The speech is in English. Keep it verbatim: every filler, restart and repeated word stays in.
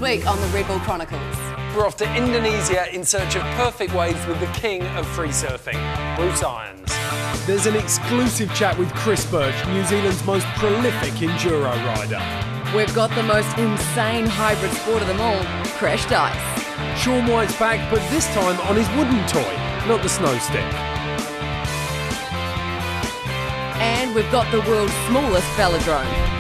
week on the Red Bull Chronicles. We're off to Indonesia in search of perfect waves with the king of free surfing, Bruce Irons. There's an exclusive chat with Chris Birch, New Zealand's most prolific Enduro rider. We've got the most insane hybrid sport of them all, crashed ice. Shaun White's back, but this time on his wooden toy, not the snow stick. And we've got the world's smallest velodrome.